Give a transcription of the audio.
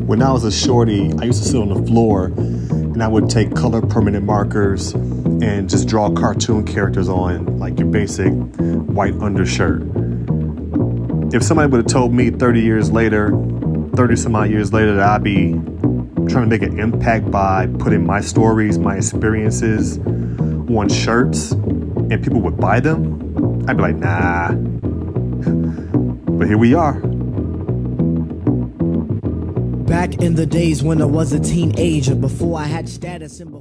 When I was a shorty, I used to sit on the floor and I would take color permanent markers and just draw cartoon characters on like your basic white undershirt. If somebody would have told me 30 some odd years later that I'd be trying to make an impact by putting my stories, my experiences on shirts and people would buy them, I'd be like, nah. But here we are. Back in the days when I was a teenager, before I had status and